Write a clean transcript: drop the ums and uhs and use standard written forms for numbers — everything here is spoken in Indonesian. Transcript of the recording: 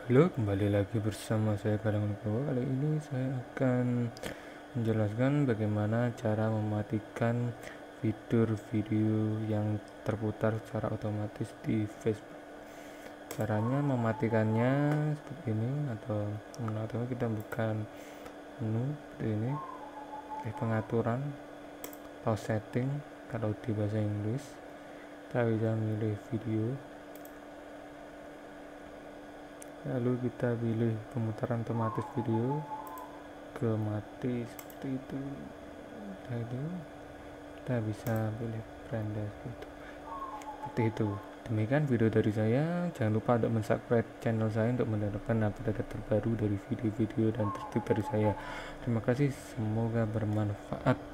Halo, kembali lagi bersama saya Kadang Nugroho. Kali ini saya akan menjelaskan bagaimana cara mematikan fitur video yang terputar secara otomatis di Facebook. Caranya mematikannya seperti ini, atau kita buka menu seperti ini, di pengaturan atau setting. Kalau di bahasa Inggris kita bisa milih video, lalu kita pilih pemutaran otomatis video ke mati seperti itu. Lalu kita bisa pilih brand seperti itu. Demikian video dari saya. Jangan lupa untuk subscribe channel saya untuk mendapatkan update terbaru dari video-video dan trik dari saya. Terima kasih, semoga bermanfaat.